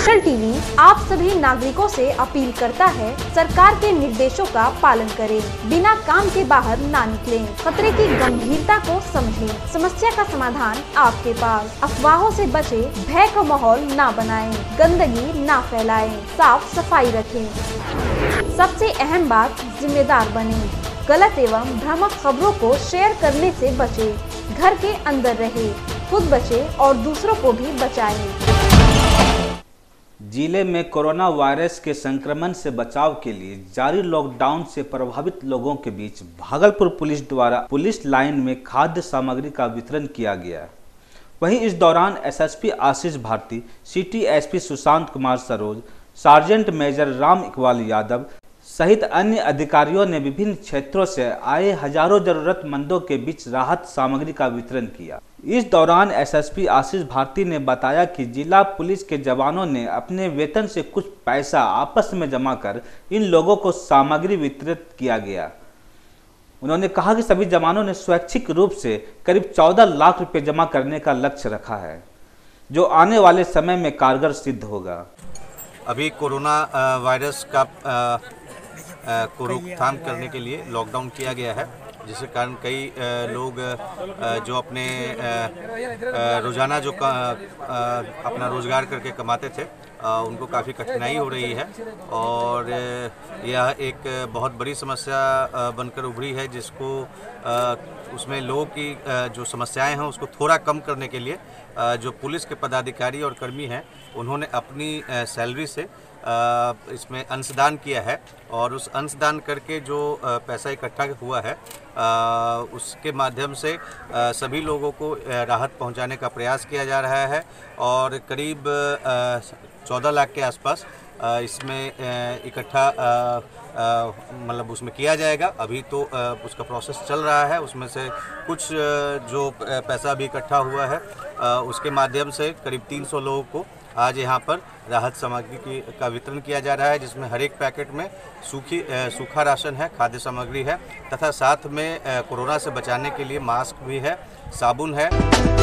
Special TV आप सभी नागरिकों से अपील करता है, सरकार के निर्देशों का पालन करें, बिना काम के बाहर ना निकलें, खतरे की गंभीरता को समझें, समस्या का समाधान आपके पास। अफवाहों से बचें, भय का माहौल ना बनाएं, गंदगी ना फैलाएं, साफ सफाई रखें। सबसे अहम बात, जिम्मेदार बनें, गलत एवं भ्रामक खबरों को शेयर करने से बचें, घर के अंदर रहें, खुद बचें और दूसरों को भी बचाएं। जिले में कोरोना वायरस के संक्रमण से बचाव के लिए जारी लॉकडाउन से प्रभावित लोगों के बीच भागलपुर पुलिस द्वारा पुलिस लाइन में खाद्य सामग्री का वितरण किया गया। वहीं इस दौरान SSP Ashish Bharti, city SP Sushant Kumar Saroj, sergeant major Ram Iqbal Yadav सहित अन्य अधिकारियों ने विभिन्न क्षेत्रों से आए हजारों जरूरतमंदों के बीच राहत सामग्री का वितरण किया। इस दौरान एसएसपी आशीष भारती ने बताया कि जिला पुलिस के जवानों ने अपने वेतन से कुछ पैसा आपस में जमा कर इन लोगों को सामग्री वितरित किया गया। उन्होंने कहा कि सभी जवानों ने स्वैच्छिक रूप से करीब 14 लाख रुपए जमा करने का लक्ष्य रखा है, जो आने वाले समय में कारगर सिद्ध होगा। अभी कोरोना वायरस का को रोकथाम करने के लिए लॉकडाउन किया गया है, जिसके कारण कई लोग जो अपने रोज़ाना जो अपना रोज़गार करके कमाते थे उनको काफ़ी कठिनाई हो रही है और यह एक बहुत बड़ी समस्या बनकर उभरी है, जिसको उसमें लोगों की जो समस्याएं हैं उसको थोड़ा कम करने के लिए जो पुलिस के पदाधिकारी और कर्मी हैं उन्होंने अपनी सैलरी से इसमें अंशदान किया है और उस अंशदान करके जो पैसा इकट्ठा हुआ है उसके माध्यम से सभी लोगों को राहत पहुंचाने का प्रयास किया जा रहा है और करीब 14 लाख के आसपास इसमें इकट्ठा मतलब उसमें किया जाएगा। अभी तो उसका प्रोसेस चल रहा है, उसमें से कुछ जो पैसा अभी इकट्ठा हुआ है उसके माध्यम से करीब 300 लोगों को आज यहाँ पर राहत सामग्री का वितरण किया जा रहा है, जिसमें हर एक पैकेट में सूखा राशन है, खाद्य सामग्री है तथा साथ में कोरोना से बचाने के लिए मास्क भी है, साबुन है।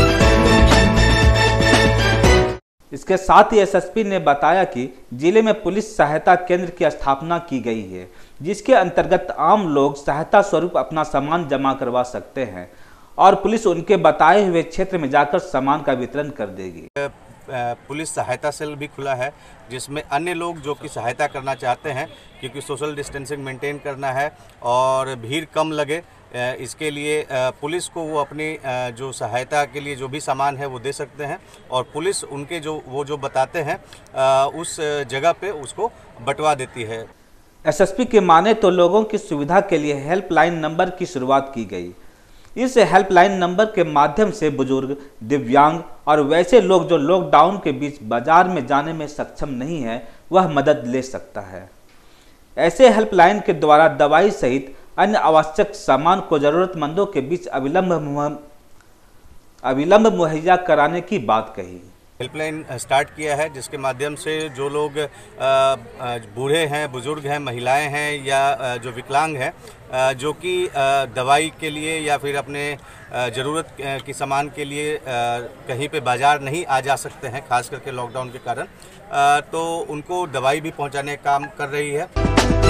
इसके साथ ही एसएसपी ने बताया कि जिले में पुलिस सहायता केंद्र की स्थापना की गई है, जिसके अंतर्गत आम लोग सहायता स्वरूप अपना सामान जमा करवा सकते हैं और पुलिस उनके बताए हुए क्षेत्र में जाकर सामान का वितरण कर देगी। पुलिस सहायता सेल भी खुला है, जिसमें अन्य लोग जो कि सहायता करना चाहते हैं, क्योंकि सोशल डिस्टेंसिंग मेंटेन करना है और भीड़ कम लगे, इसके लिए पुलिस को वो अपनी जो सहायता के लिए जो भी सामान है वो दे सकते हैं और पुलिस उनके जो बताते हैं उस जगह पे उसको बंटवा देती है। एसएसपी के माने तो लोगों की सुविधा के लिए हेल्पलाइन नंबर की शुरुआत की गई। इस हेल्पलाइन नंबर के माध्यम से बुजुर्ग, दिव्यांग और वैसे लोग जो लॉकडाउन के बीच बाजार में जाने में सक्षम नहीं है, वह मदद ले सकता है। ऐसे हेल्पलाइन के द्वारा दवाई सहित अन्य आवश्यक सामान को जरूरतमंदों के बीच अविलंब मुहैया कराने की बात कही। हेल्पलाइन स्टार्ट किया है, जिसके माध्यम से जो लोग बूढ़े हैं, बुजुर्ग हैं, महिलाएं हैं या जो विकलांग हैं, जो कि दवाई के लिए या फिर अपने ज़रूरत की सामान के लिए कहीं पे बाज़ार नहीं आ जा सकते हैं, खास करके लॉकडाउन के कारण, तो उनको दवाई भी पहुंचाने का काम कर रही है।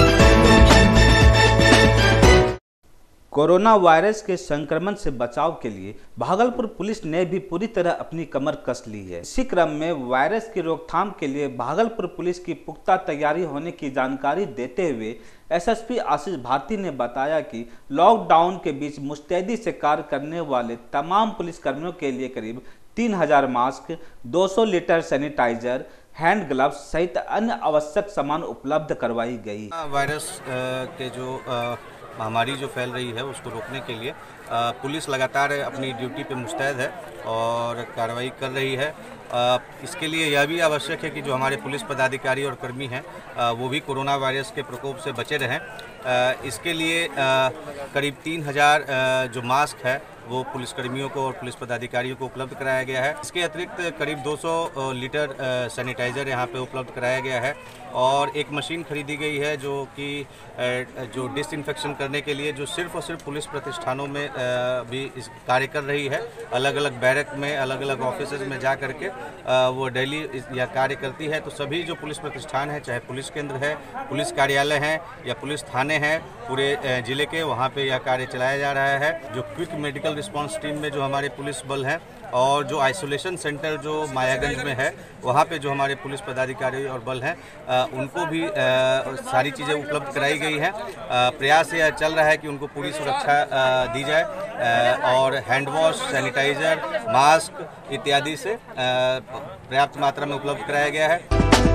कोरोना वायरस के संक्रमण से बचाव के लिए भागलपुर पुलिस ने भी पूरी तरह अपनी कमर कस ली है। इसी क्रम में वायरस की रोकथाम के लिए भागलपुर पुलिस की पुख्ता तैयारी होने की जानकारी देते हुए एसएसपी आशीष भारती ने बताया कि लॉकडाउन के बीच मुस्तैदी से कार्य करने वाले तमाम पुलिसकर्मियों के लिए करीब 3000 masks, 200 litre sanitiser, hand gloves सहित अन्य आवश्यक सामान उपलब्ध करवाई गई। वायरस के जो महामारी जो फैल रही है उसको रोकने के लिए पुलिस लगातार अपनी ड्यूटी पे मुस्तैद है और कार्रवाई कर रही है। इसके लिए यह भी आवश्यक है कि जो हमारे पुलिस पदाधिकारी और कर्मी हैं वो भी कोरोना वायरस के प्रकोप से बचे रहें। इसके लिए करीब 3000 जो मास्क है वो पुलिसकर्मियों को और पुलिस पदाधिकारियों को उपलब्ध कराया गया है। इसके अतिरिक्त करीब 200 लीटर सैनिटाइज़र यहाँ पे उपलब्ध कराया गया है और एक मशीन खरीदी गई है जो कि जो डिसइंफेक्शन करने के लिए जो सिर्फ और सिर्फ पुलिस प्रतिष्ठानों में भी इस कार्य कर रही है। अलग अलग बैरक में, अलग अलग ऑफिसेज में जा करके वो डेली यह कार्य करती है। तो सभी जो पुलिस प्रतिष्ठान है, चाहे पुलिस केंद्र है, पुलिस कार्यालय हैं या पुलिस थाने हैं, पूरे जिले के वहाँ पे यह कार्य चलाया जा रहा है। जो क्विक मेडिकल रिस्पांस टीम में जो हमारे पुलिस बल हैं और जो आइसोलेशन सेंटर जो मायागंज में है, वहाँ पे जो हमारे पुलिस पदाधिकारी और बल हैं उनको भी सारी चीज़ें उपलब्ध कराई गई हैं। प्रयास यह चल रहा है कि उनको पूरी सुरक्षा दी जाए और हैंड वॉश, सैनिटाइज़र, मास्क इत्यादि से पर्याप्त मात्रा में उपलब्ध कराया गया है।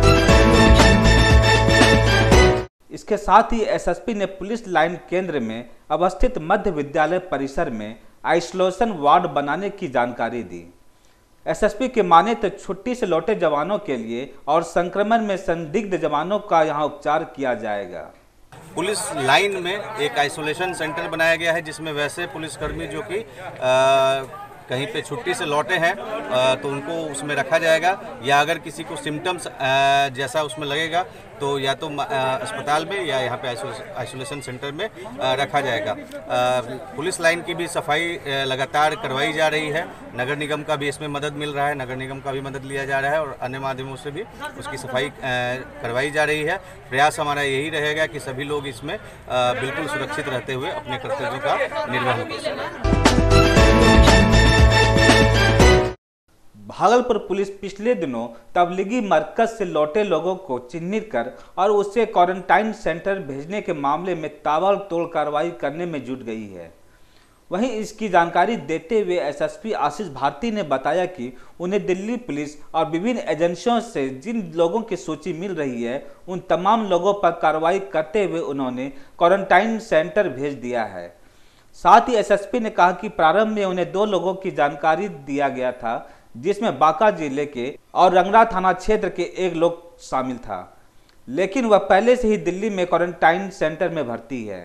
इसके साथ ही एसएसपी ने पुलिस लाइन केंद्र में अवस्थित मध्य विद्यालय परिसर में आइसोलेशन वार्ड बनाने की जानकारी दी। एसएसपी के माने तो छुट्टी से लौटे जवानों के लिए और संक्रमण में संदिग्ध जवानों का यहां उपचार किया जाएगा। पुलिस लाइन में एक आइसोलेशन सेंटर बनाया गया है जिसमें वैसे पुलिसकर्मी जो कि कहीं पे छुट्टी से लौटे हैं तो उनको उसमें रखा जाएगा, या अगर किसी को सिम्टम्स जैसा उसमें लगेगा तो या तो अस्पताल में या यहाँ पे आइसोलेशन सेंटर में रखा जाएगा। पुलिस लाइन की भी सफाई लगातार करवाई जा रही है। नगर निगम का भी इसमें मदद मिल रहा है, नगर निगम का भी मदद लिया जा रहा है और अन्य माध्यमों से भी उसकी सफाई करवाई जा रही है। प्रयास हमारा यही रहेगा कि सभी लोग इसमें बिल्कुल सुरक्षित रहते हुए अपने कर्तव्यों का निर्वहन कर सकें। भागलपुर पुलिस पिछले दिनों तबलीगी मरकज से लौटे लोगों को चिन्हित कर और उसे क्वारंटाइन सेंटर भेजने के मामले में ताबड़तोड़ कार्रवाई करने में जुट गई है। वहीं इसकी जानकारी देते हुए एसएसपी आशीष भारती ने बताया कि उन्हें दिल्ली पुलिस और विभिन्न एजेंसियों से जिन लोगों की सूची मिल रही है उन तमाम लोगों पर कार्रवाई करते हुए उन्होंने क्वारंटाइन सेंटर भेज दिया है। साथ ही एसएसपी ने कहा कि प्रारंभ में उन्हें 2 लोगों की जानकारी दिया गया था, जिसमें बांका जिले के और रंगरा थाना क्षेत्र के एक लोग शामिल था, लेकिन वह पहले से ही दिल्ली में क्वारंटाइन सेंटर में भर्ती है।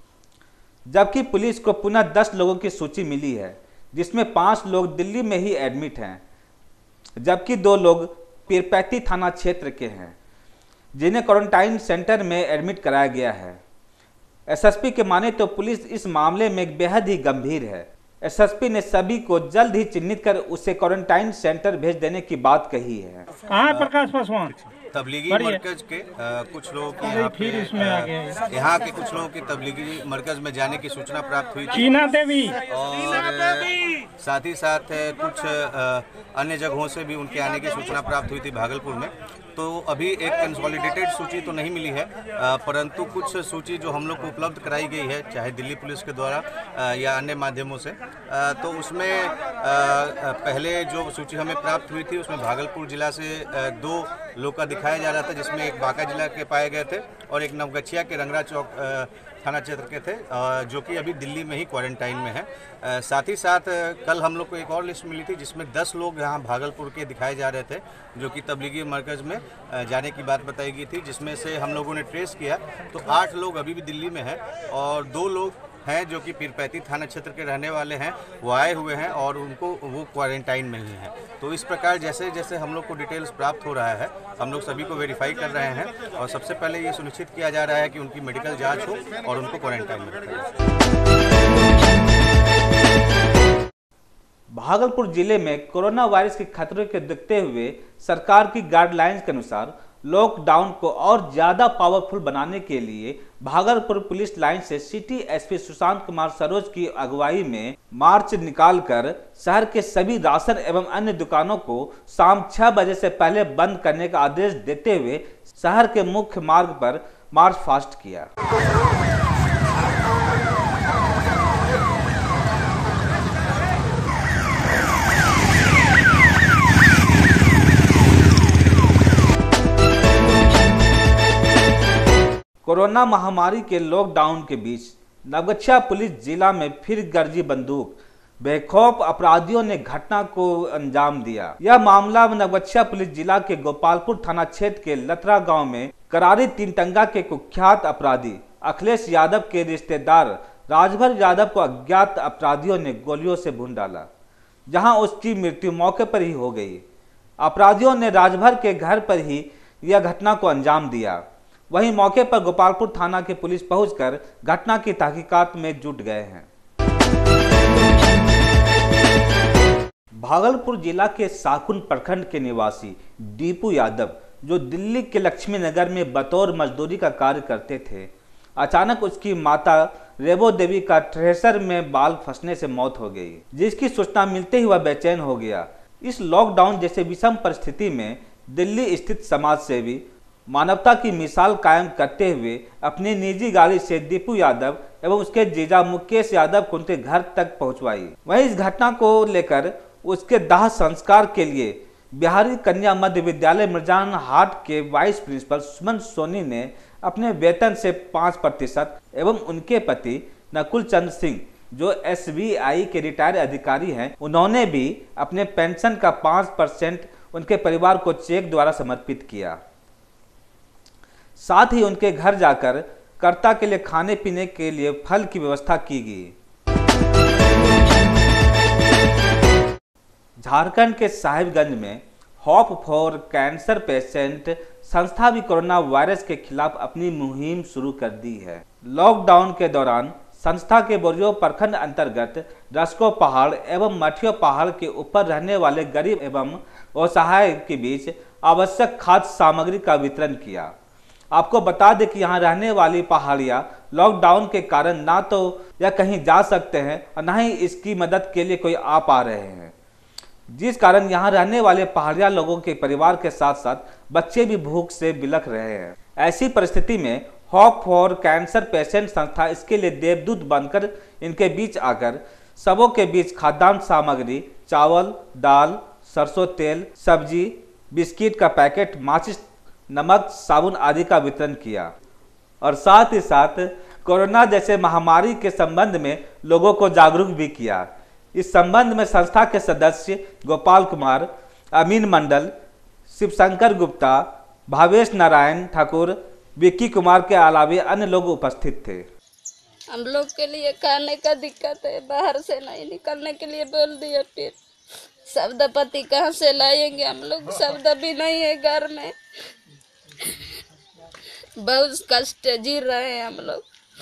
जबकि पुलिस को पुनः 10 लोगों की सूची मिली है, जिसमें 5 लोग दिल्ली में ही एडमिट हैं, जबकि 2 लोग पीरपैती थाना क्षेत्र के हैं, जिन्हें क्वारंटाइन सेंटर में एडमिट कराया गया है। एसएसपी के माने तो पुलिस इस मामले में बेहद ही गंभीर है। एसएसपी ने सभी को जल्द ही चिन्हित कर उसे क्वारंटाइन सेंटर भेज देने की बात कही है। कहाँ प्रकाश पासवान? तबलीगी मरकज के कुछ लोगों की यहाँ के कुछ लोगों की तबलीगी मरकज में जाने की सूचना प्राप्त हुई थी चीना देवी और साथ ही साथ कुछ अन्य जगहों से भी उनके आने की सूचना प्राप्त हुई थी भागलपुर में। तो अभी एक कंसोलिडेटेड सूची तो नहीं मिली है, परंतु कुछ सूची जो हम लोग को उपलब्ध कराई गई है, चाहे दिल्ली पुलिस के द्वारा या अन्य माध्यमों से, तो उसमें पहले जो सूची हमें प्राप्त हुई थी उसमें भागलपुर जिला से 2 लोग का दिखाया जा रहा था, जिसमें एक बांका जिला के पाए गए थे और एक नवगछिया के रंगरा चौक थाना क्षेत्र के थे, जो कि अभी दिल्ली में ही क्वारंटाइन में है। साथ ही साथ कल हम लोग को एक और लिस्ट मिली थी जिसमें 10 लोग यहाँ भागलपुर के दिखाए जा रहे थे, जो कि तबलीगी मरकज़ में जाने की बात बताई गई थी, जिसमें से हम लोगों ने ट्रेस किया तो 8 लोग अभी भी दिल्ली में हैं और 2 लोग हैं जो कि पीरपैती थाना क्षेत्र के रहने वाले हैं, वो आए हुए हैं और उनको वो क्वारंटाइन में ही है। तो इस प्रकार जैसे जैसे हम लोग को डिटेल्स प्राप्त हो रहा है, हम लोग सभी को वेरीफाई कर रहे हैं और सबसे पहले ये सुनिश्चित किया जा रहा है कि उनकी मेडिकल जांच हो और उनको क्वारंटाइन में रखा जाए। भागलपुर जिले में कोरोना वायरस के खतरे के देखते हुए सरकार की गाइडलाइंस के अनुसार लॉकडाउन को और ज्यादा पावरफुल बनाने के लिए भागलपुर पुलिस लाइन से सिटी एसपी सुशांत कुमार सरोज की अगुवाई में मार्च निकालकर शहर के सभी राशन एवं अन्य दुकानों को शाम 6 बजे से पहले बंद करने का आदेश देते हुए शहर के मुख्य मार्ग पर मार्च फास्ट किया। कोरोना महामारी के लॉकडाउन के बीच नवगछिया पुलिस जिला में फिर गरजी बंदूक, बेखौफ अपराधियों ने घटना को अंजाम दिया। यह मामला नवगछिया पुलिस जिला के गोपालपुर थाना क्षेत्र के लतरा गांव में करारी 3 टंगा के कुख्यात अपराधी अखिलेश यादव के रिश्तेदार राजभर यादव को अज्ञात अपराधियों ने गोलियों से भून डाला, जहां उसकी मृत्यु मौके पर ही हो गई। अपराधियों ने राजभर के घर पर ही यह घटना को अंजाम दिया। वहीं मौके पर गोपालपुर थाना की पुलिस पहुंचकर घटना की तहकीकात में जुट गए हैं। भागलपुर जिला के साकुन प्रखंड के निवासी दीपू यादव, जो दिल्ली के लक्ष्मी नगर में बतौर मजदूरी का कार्य करते थे, अचानक उसकी माता रेबो देवी का थ्रेसर में बाल फंसने से मौत हो गई, जिसकी सूचना मिलते ही वह बेचैन हो गया। इस लॉकडाउन जैसे विषम परिस्थिति में दिल्ली स्थित समाज सेवी मानवता की मिसाल कायम करते हुए अपनी निजी गाड़ी से दीपू यादव एवं उसके जीजा मुकेश यादव को उनके घर तक पहुंचवाई। वहीं इस घटना को लेकर उसके दाह संस्कार के लिए बिहारी कन्या मध्य विद्यालय मिर्जान हाट के वाइस प्रिंसिपल सुमन सोनी ने अपने वेतन से 5% एवं उनके पति नकुल चंद सिंह, जो SBI के रिटायर्ड अधिकारी हैं, उन्होंने भी अपने पेंशन का 5% उनके परिवार को चेक द्वारा समर्पित किया। साथ ही उनके घर जाकर कर्ता के लिए खाने पीने के लिए फल की व्यवस्था की गई। झारखंड के साहिबगंज में होप फॉर कैंसर पेशेंट संस्था भी कोरोना वायरस के खिलाफ अपनी मुहिम शुरू कर दी है। लॉकडाउन के दौरान संस्था के बोरियो प्रखंड अंतर्गत रस्को पहाड़ एवं मठियो पहाड़ के ऊपर रहने वाले गरीब एवं असहाय के बीच आवश्यक खाद्य सामग्री का वितरण किया। आपको बता दें कि यहाँ रहने वाली पहाड़ियाँ लॉकडाउन के कारण ना तो या कहीं जा सकते हैं और ना ही इसकी मदद के लिए कोई आ पा रहे हैं, जिस कारण यहाँ रहने वाले पहाड़िया लोगों के परिवार के साथ साथ बच्चे भी भूख से बिलख रहे हैं। ऐसी परिस्थिति में होप फॉर कैंसर पेशेंट संस्था इसके लिए देवदूत बनकर इनके बीच आकर सबों के बीच खाद्यान्न सामग्री, चावल, दाल, सरसों तेल, सब्जी, बिस्किट का पैकेट, माचिस, नमक, साबुन आदि का वितरण किया और साथ ही साथ कोरोना जैसे महामारी के संबंध में लोगों को जागरूक भी किया। इस संबंध में संस्था के सदस्य गोपाल कुमार, अमीन मंडल, शिवशंकर गुप्ता, भावेश नारायण ठाकुर, विक्की कुमार के अलावे अन्य लोग उपस्थित थे। हम लोग के लिए खाने का दिक्कत है, बाहर से नहीं निकलने के लिए बोल दिया। फिर शब्दपति कहाँ से लाएंगे हम लोग, शब्द भी नहीं है घर में, बहुत कष्ट जी रहे हैं हम लोग।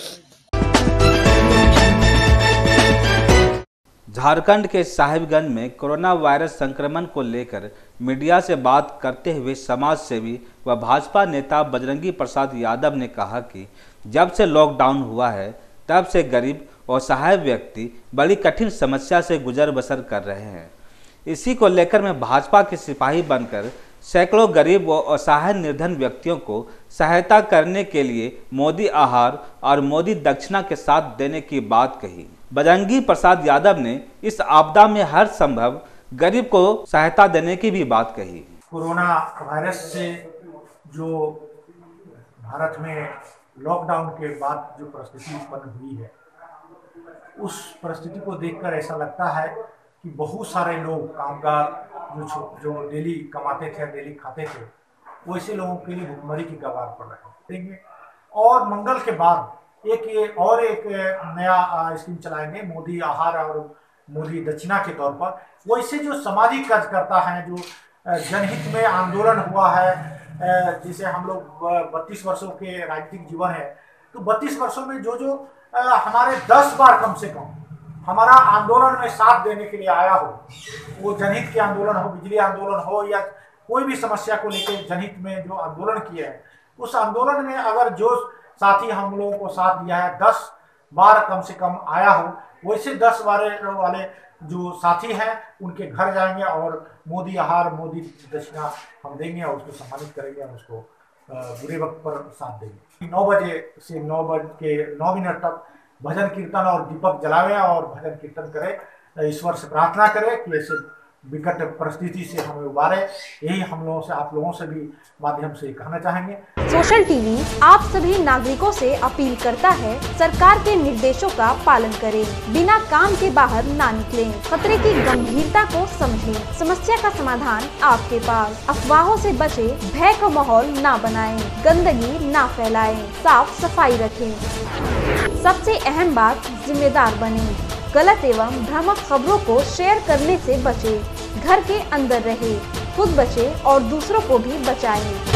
झारखंड के साहिबगंज में कोरोना वायरस संक्रमण को लेकर मीडिया से बात करते हुए समाज सेवी व भाजपा नेता बजरंगी प्रसाद यादव ने कहा कि जब से लॉकडाउन हुआ है तब से गरीब और असहाय व्यक्ति बड़ी कठिन समस्या से गुजर बसर कर रहे हैं। इसी को लेकर मैं भाजपा के सिपाही बनकर सैकड़ों गरीब व असहाय निर्धन व्यक्तियों को सहायता करने के लिए मोदी आहार और मोदी दक्षिणा के साथ देने की बात कही। बजरंगी प्रसाद यादव ने इस आपदा में हर संभव गरीब को सहायता देने की भी बात कही। कोरोना वायरस से जो भारत में लॉकडाउन के बाद जो परिस्थिति उत्पन्न हुई है, उस परिस्थिति को देखकर ऐसा लगता है कि बहुत सारे लोग कामगार जो डेली कमाते थे, डेली खाते थे, वैसे लोगों के लिए भुखमरी की कगार पर रहेंगे। और मंगल के बाद एक नया स्कीम चलाएंगे, मोदी आहार और मोदी दक्षिणा के तौर पर। वैसे जो सामाजिक कार्यकर्ता हैं, जो जनहित में आंदोलन हुआ है, जिसे हम लोग 32 वर्षों के राजनीतिक जीवन है, तो 32 वर्षों में जो हमारे 10 बार कम से कम हमारा आंदोलन में साथ देने के लिए आया हो, वो जनहित के आंदोलन हो, बिजली आंदोलन हो या कोई भी समस्या को लेकर जनहित में जो आंदोलन किया है, उस आंदोलन में अगर जो साथी हम लोगों को साथ दिया है 10 बार कम से कम आया हो, वैसे 10 बार वाले जो साथी हैं उनके घर जाएंगे और मोदी आहार मोदी दक्षिणा हम देंगे और उसको सम्मानित करेंगे और उसको बुरे वक्त पर साथ देंगे। 9 बजे से 9 तक भजन कीर्तन और दीपक जलावे और भजन कीर्तन करें, ईश्वर से प्रार्थना करें कि ऐसे विकट परिस्थिति से हमें उबारे। यही हम लोगों से, आप लोगों से भी माध्यम से कहना चाहेंगे। सोशल टीवी आप सभी नागरिकों से अपील करता है, सरकार के निर्देशों का पालन करें, बिना काम के बाहर ना निकलें, खतरे की गंभीरता को समझें, समस्या का समाधान आपके पास, अफवाहों से बचें, भय का माहौल ना बनाएं, गंदगी ना फैलाएं, साफ सफाई रखें। सबसे अहम बात, जिम्मेदार बनें, गलत एवं भ्रामक खबरों को शेयर करने से बचें, घर के अंदर रहें, खुद बचें और दूसरों को भी बचाएं।